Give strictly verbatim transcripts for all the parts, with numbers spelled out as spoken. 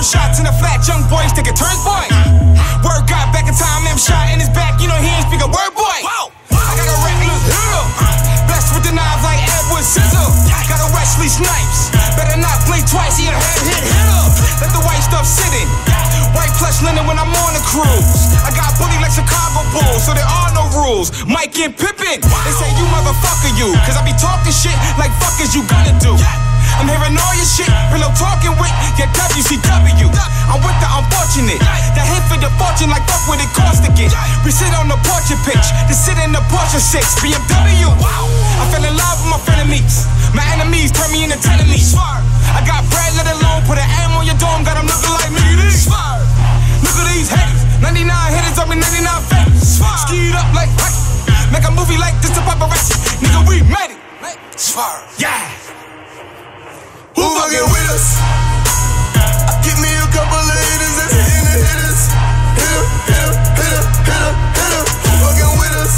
shots in the flat, young boys take a turn, boy. Word got back in time, them shot in his back, you know he ain't speak a word, boy. I got a reckless hero, blessed with the knives like Edward Sizzle. Got a Wesley Snipes, better not blink twice, he a head hit hitter. Let the white stuff sit in, white plush linen when I'm on the cruise. I got bully like Chicago Bulls, so there are no rules. Mike and Pippin, they say you motherfucker you, cause I be talking shit like fuck is you gonna do. I'm hearing all your shit, pillow talking with your W C W. I'm with the unfortunate, that hit for the fortune like fuck what it cost to get. We sit on the porch and pitch, to sit in the Porsche six, B M W. I fell in love with my frenemies, my enemies turn me into enemies. I got bread, let alone put an M on your dome, got them looking like me these. Look at these haters, ninety-nine hitters on me, ninety-nine fakes. Skied up like Rocky, make a movie like this to paparazzi. Nigga, we made it. Yeah. Who fucking with us? Give me a couple of hitters that's hitting the hitters. Hit 'em, hit 'em, hit 'em, hit 'em, hit 'em. Who fucking with us?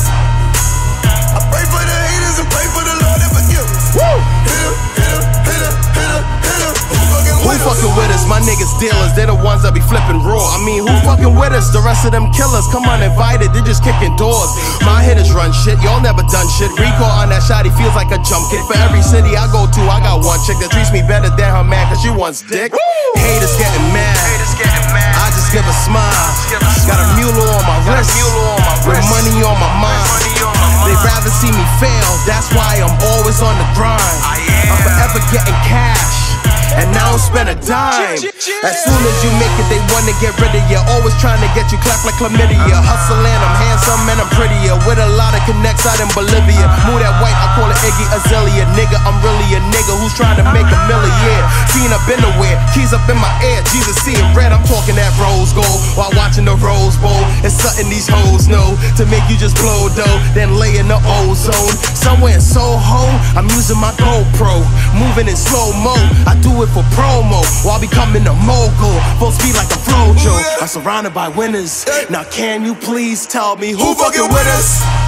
I pray for the haters and pray for the Lord to forgive us. Woo! Hit 'em, hit 'em, hit 'em, hit 'em, hit 'em. Who fucking Who with us? fucking with us? My niggas dealers, they the ones that be flipping raw. I mean, who fucking with us? The rest of them killers, come uninvited, they just kicking doors. My hitters run shit, y'all never done shit. Recall on that shot, he feels like a jump kit. For every city I go to, I got one chick that treats me better than her man, cause she wants dick. Haters getting mad, I just give a smile. Got a mule on my wrist, with money on my mind. They'd rather see me fail, that's why I'm always on the grind. I'm forever getting cash, and I don't spend a dime. As soon as you make it, they wanna get rid of you. Always trying to get you clapped like chlamydia. Hustling, I'm handsome and I'm prettier, with a lot of connects out in Bolivia. Move that white, I call it Iggy Azalea. Nigga, I'm really a nigga who's trying to make a million. Seen up in the wear, keys up in my ear. Jesus seeing red, I'm talking that rose gold while watching the Rose Bowl. It's something these hoes know to make you just blow dough, then lay in the ozone. Somewhere in Soho, I'm using my GoPro, moving in slow mo. I do it for promo while becoming a mogul. Full speed like a Flojo. I'm surrounded by winners. Now can you please tell me who, Who fucking with us?